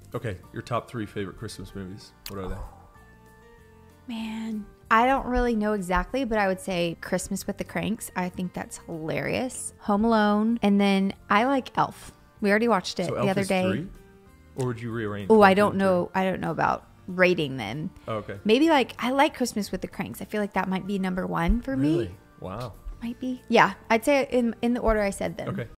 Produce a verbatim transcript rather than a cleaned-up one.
Okay, your top three favorite Christmas movies. What are they? Man, I don't really know exactly, but I would say Christmas with the Cranks. I think that's hilarious. Home Alone. And then I like Elf. We already watched it So the Elf other is day. three? Or would you rearrange? Oh, one, I two, don't and know. I don't know about rating them. three? Oh, okay. Maybe like I like Christmas with the Cranks. I feel like that might be number one for Really? me. Wow. Might be. Yeah, I'd say in in the order I said them. Okay.